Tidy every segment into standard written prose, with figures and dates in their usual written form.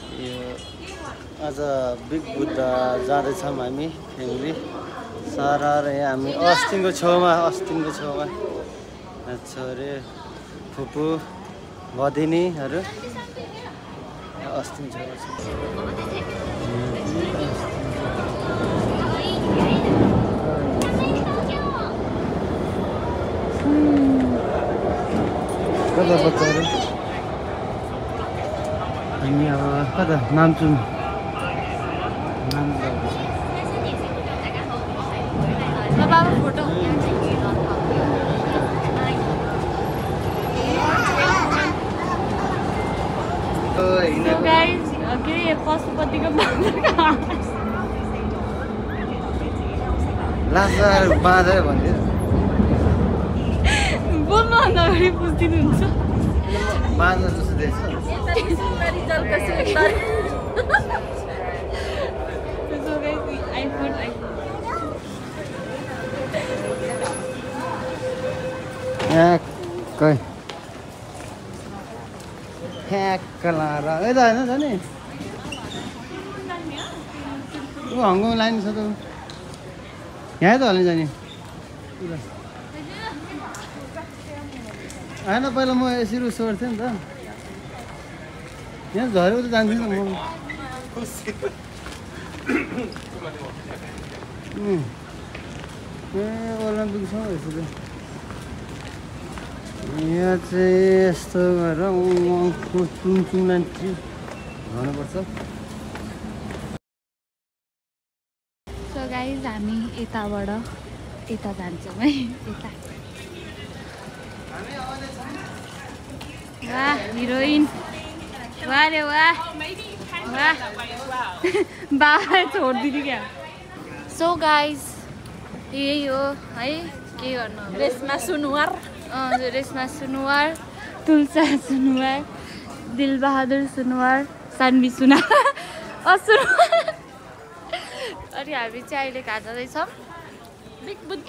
यो आज बिग बुद्धा जाँदैछौँ हामी फ्यामिली सारा र यहाँ हामी अस्तिनको छेउमा छोरे फुपू भदिनीहरू अस्तिन छेउमा छ। कता बच्चाहरू हामी अब कता नाम्चुङ फोटो के अरे पशुपतिको लासार बाँधेर भन्थ्यो बोल्नु भन्दा अगाडि बुझिदिनुहुन्छ बाँध जस्तो देख्छ लाएर यता होइन जाने ऊ हङकङ लाइन छ त यहाँ त हाल्ने जाने आएन पहिला म यसरी सोर्थेँ नि त यहाँ झरेको त जान्थेँ नि म ए ओलम्पिक छ यसरी यहाँ चाहिँ यस्तो गरेर चुङचुङलाई भन्नुपर्छ। सो गाइज हामी यताबाट यता जान्छौँ है यता वाह हिरोइन वाह रे वाह वाह बाबा छोडिदिनु क्या। सो गाइज यही हो है के गर्नु रेशमा सुनुवार रेशमा सुनुवार तुलसा सुनुवार दिलबहादुर सुनुवार सान्वी सुनुवार सुनुवार अनि हामी चाहिँ अहिले कहाँ जाँदैछौँ बिग बुद्ध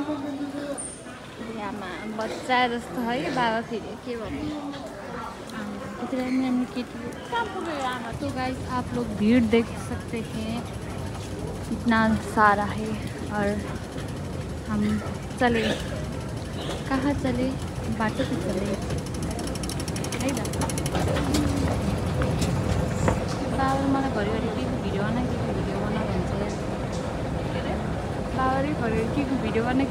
आमा बच्चा जस्तो है बाबा फेरि के भन्नु इतना नानी केटी आमा। तो गाइस आप लोग भीड़ देख सकते हैं इतना सारा है और हम चले कहाँ चले बाटो पे चले है त बाबा मलाई घरिघरि के भिडियो बना भन्छ बाबाले घरिघरि के भिडियो बना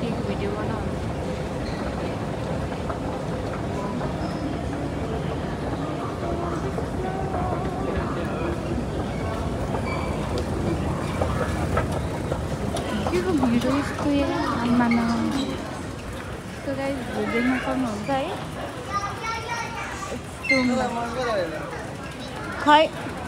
भिडियो यस्तो आमामा तो गाइस देख्न सक्नुहुन्छ है खै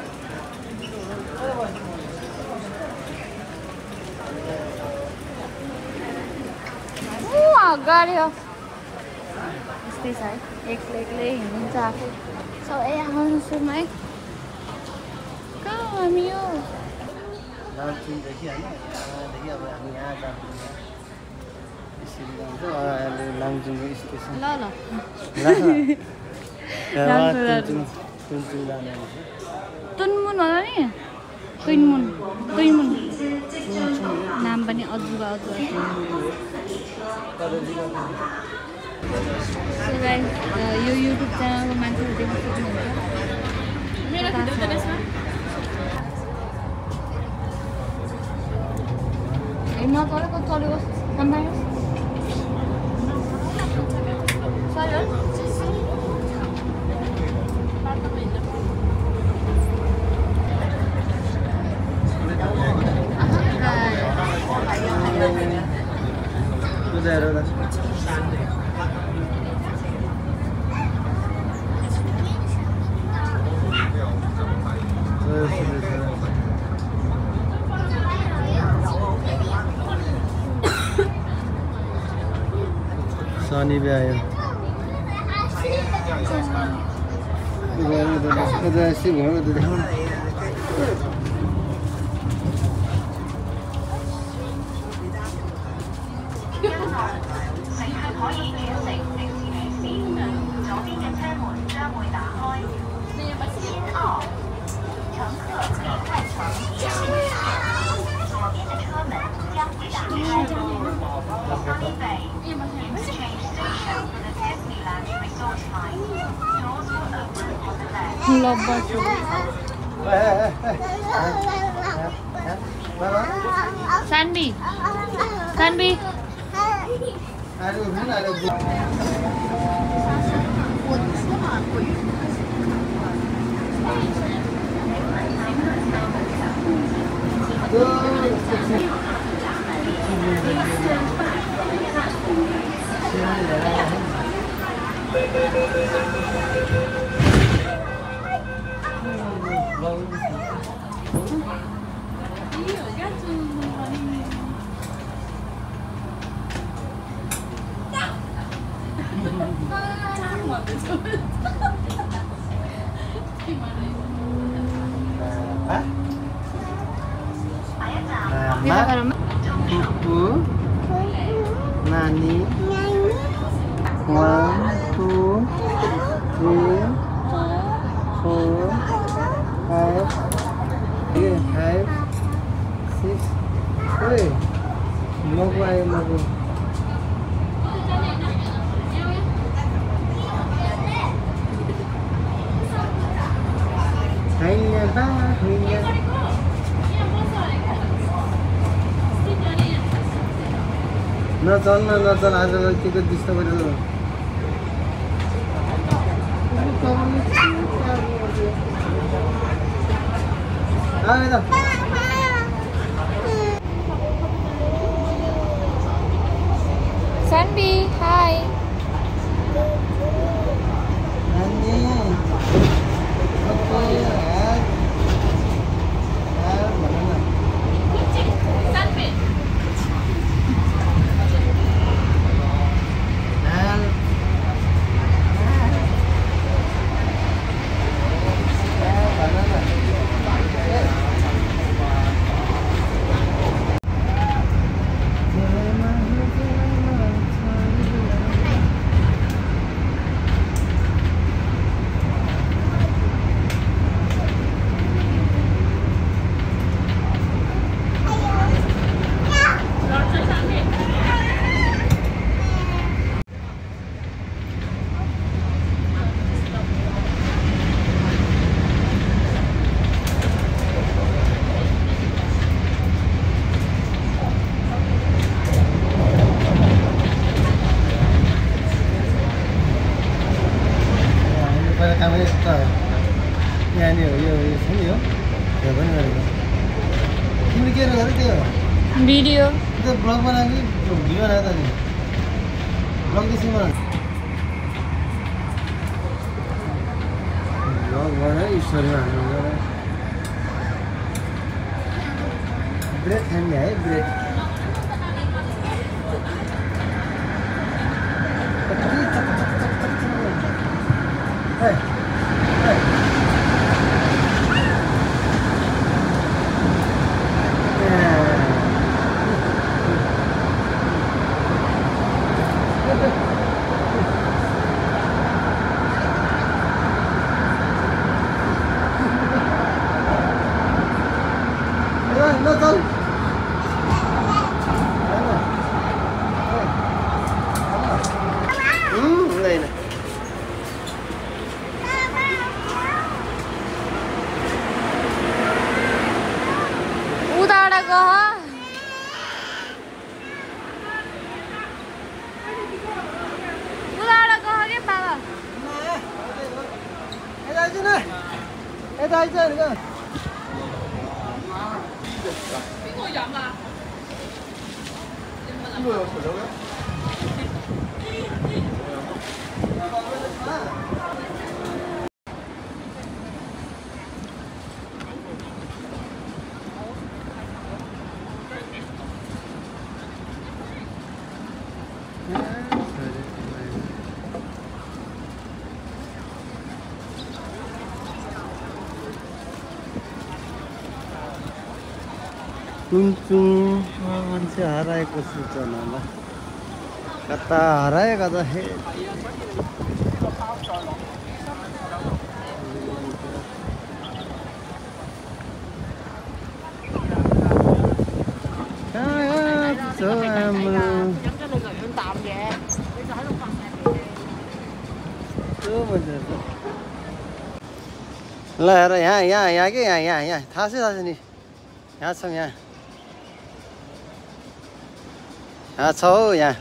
अगाडि यस्तै छ है एक्लै हिँड्नुहुन्छ आफै सबै आउनु सुरु है कहाँ हामी यो नाम्चुङदेखि होइन यहाँदेखि अब हामी यहाँ जान्छौँ यसरी जान्छौँ अहिले नाम्चुङको स्टेसन ल तुङचुङ जाने तुनमुन होला नि तुइनमुन नाम पनि अजुबा यो युट्युब च्यानलको मान्छेहरू देख्न सक्नुहुन्छ नचलेको चलेको सनी भी आयो लब्बर छु Saanvi Saanvi Ibu, Nani, 1, 2, 3, 4, 5, 6. Hey, magu ayo magu. Hanya bahunya. नचल आज के डिस्टर्ब गरिरहनु सानवी हाय वीडियो तो ब्लॉग बना के वीडियो बनाया था नहीं ब्लॉग किसी बना ब्लॉग बना ईश्वर में आने वाला ब्रेड खाने आए ब्रेड कुन मान्छे हराएको सूचनामा कता हरायो कता हे ल हेर यहाँ के यहाँ थाहा छ नि यहाँ छौँ यहाँ छ हौ यहाँ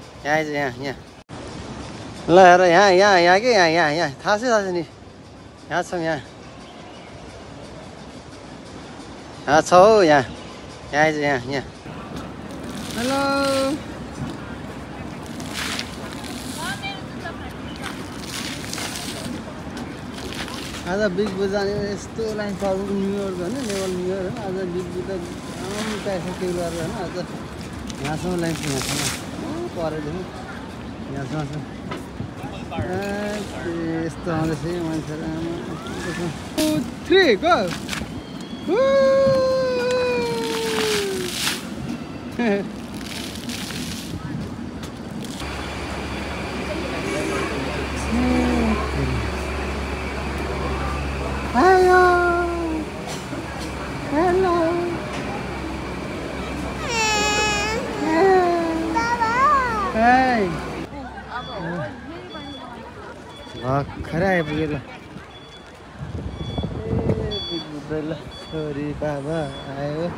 ल हेर यहाँ के यहाँ थाहा छ नि यहाँ छौँ यहाँ छ हौ यहाँ हेलो आज बिग बजार यस्तो लाइन छ न्यु इयर होइन नेवल न्यु इयर होइन आज बिग बजार पैसा के गरेर होइन आज यहाँसम्म लाइन छ यहाँसम्म परेदेखि यहाँसम्म यस्तो आउँदैछ मान्छेहरू 3 गो Hello. Hey. भर्खरै आइपुग्यो ल ल छोरी बाबा आयो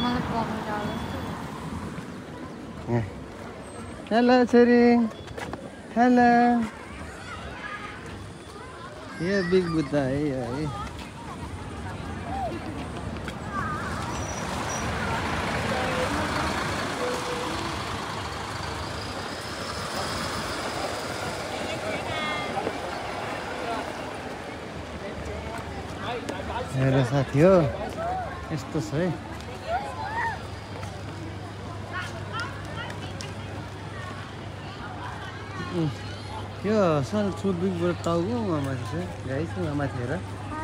हेलो छोरी हेलो यो बिग बुद्धा है हेर साथी हो यस्तो छ है यो सल छु बिग बुद्धा टाउको माथि छ गाइस माथि हेर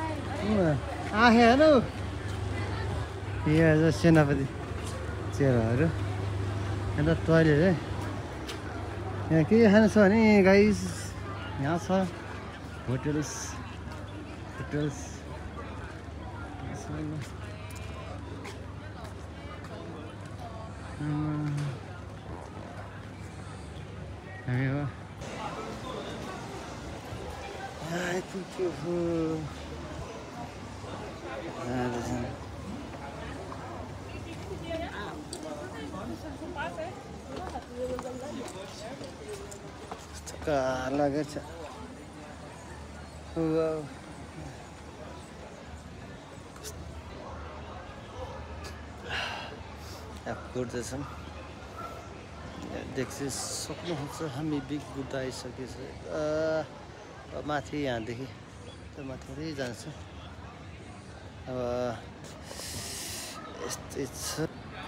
हेलो यहाँ सेनापति चेहराहरू यता टोइलेट है यहाँ के खानु छ भने गाइस यहाँ छ होटल्स लागेछ कुर्दैछौँ देख्छु सक्नुहुन्छ हामी बिग बुद्धा आइसकेछ माथि यहाँदेखि माथि जान्छ अब यस्तै छ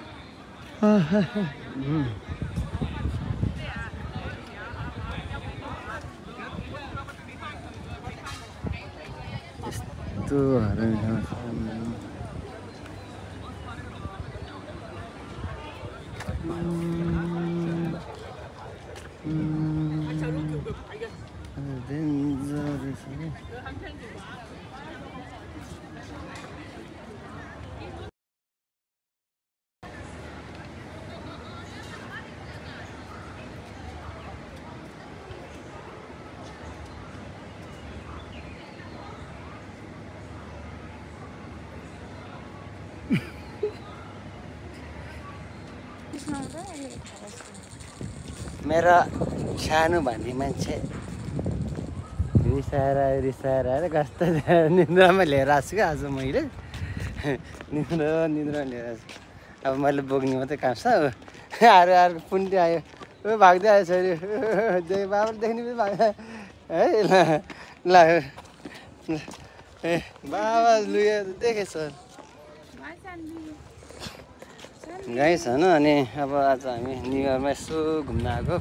मेरा सानो भन्ने मान्छे रिसाएर कस्तो निन्द्रामा लिएर आएको छु क्या आज मैले निन्द्रा लिएर आएको छु अब मैले बोक्ने मात्रै काम छ आएर पुन्टी आयो भाग्दै आयो छोरी जय बाबा देख्ने पनि भाग्यो है ल ए बाबा लुयो देखेछ गाइस होइन अनि अब आज हामी न्यु इयरमा यसो घुम्न आएको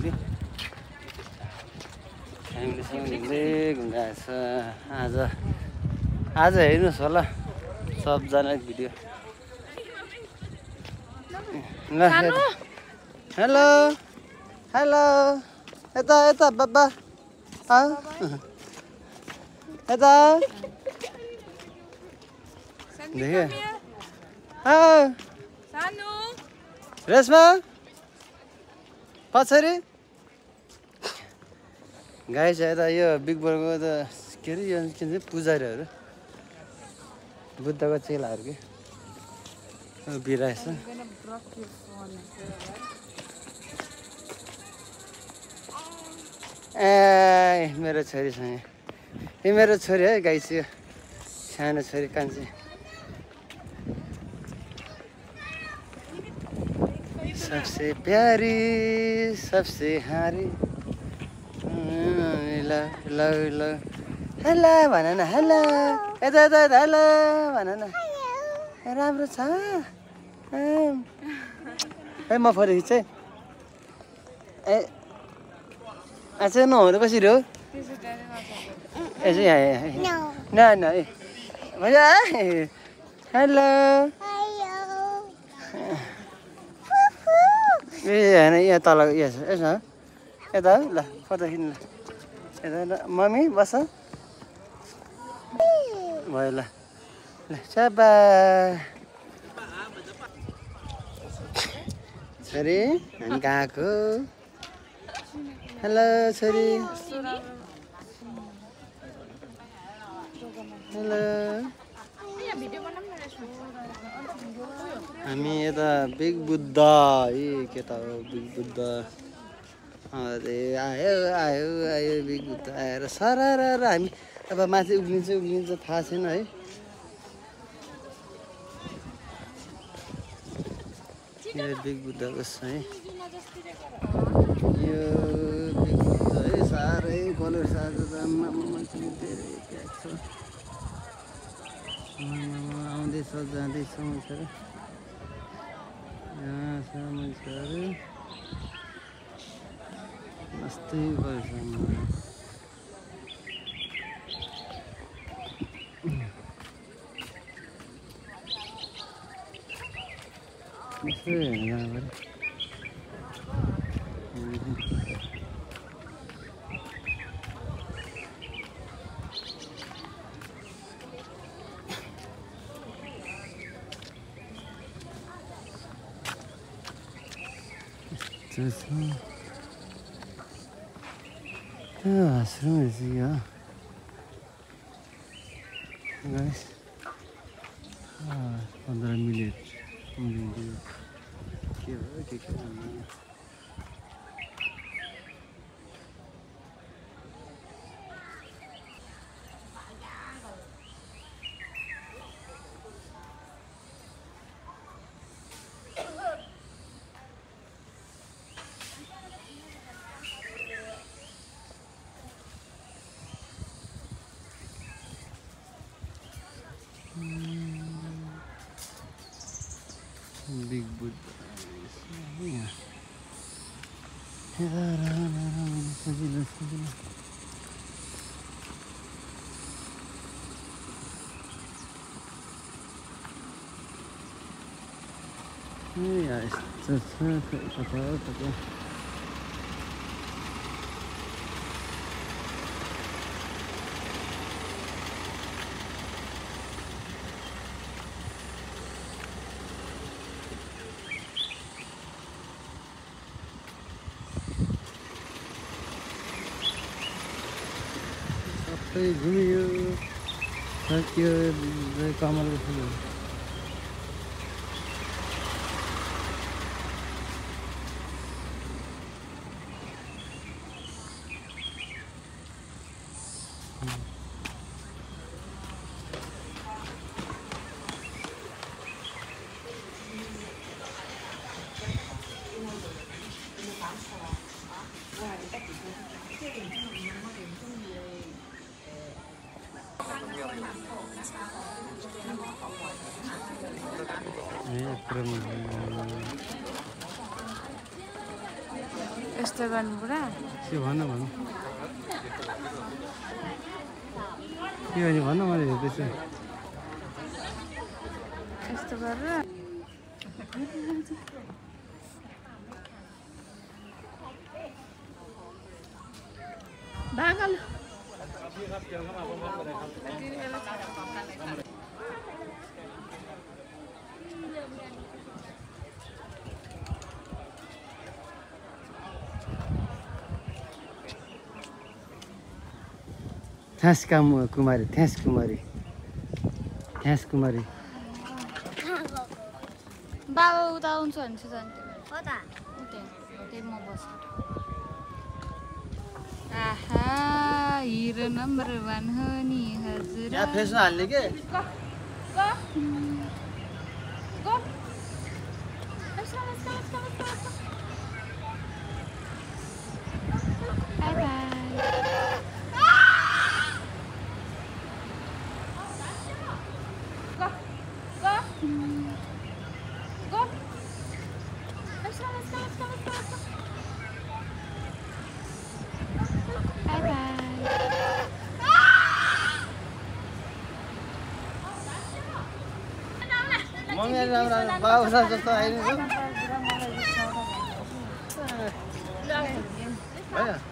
फ्यामिलीसँग घुम्दै आएको छ आज हेर्नुहोस् होला सबजना भिडियो ल हेलो यता बाबा यता देखे रेशमा पछाडि गाई छ यता यो बिग बर्डको त के अरे यो के भन्छ पुजारीहरू बुद्धको चेलाहरू के बिराएछ ए मेरो छोरीसँग यो मेरो छोरी है गाई चाहिँ सानो छोरी कान्छी सबसे प्यारी सबसे हारी ल ल ल हेलो भन न हेलो यता यता यता हेलो भन न राम्रो छ है म फोटो खिच्छु है ए अच्छा नहुनु कसरी हो यसो यहाँ न न मजा हेलो ए होइन यहाँ तल यसो यसो यता ल फोटो खिच्नु ल यता मम्मी बस भयो ल ल चाबा छोरी हामी गएको हेलो छोरी हेलो हामी यता बिग बुद्ध ए के त हो बिग बुद्ध अरे आयो आयो आयो बिग बुद्ध आएर सरार हामी अब माथि उक्लिन्छ थाहा छैन है यो बिग बुद्धको छ है यो बिग बुद्ध है साह्रै कलर सार्छ आउँदैछ जाँदैछ मान्छेहरू यहाँ छ मान्छेहरू मस्तै गर्छ आश्रम रहेछ यो गाइस 15 मिनट के हो के Big Buddha. Yeah. घुमियो सक्यो कमलको फुल यस्तो गर्नु पुरा के भन्नु भन्नु के भने भन्नु मैले हेर्दैछु यस्तो गरेर भागल थ्यास कुमारी थ्यास कुमारी ह्यास कुमारी बाबा उता आउँछ भने चाहिँ जान्थ्यो उता त्यही म बस्छु आहा हिरो नम्बर 1 हो नि हजुर यहाँ फेसमा हाल्ने के बाई बाई मम्मी राम्रो बाबु जस्तो आइदिन्छ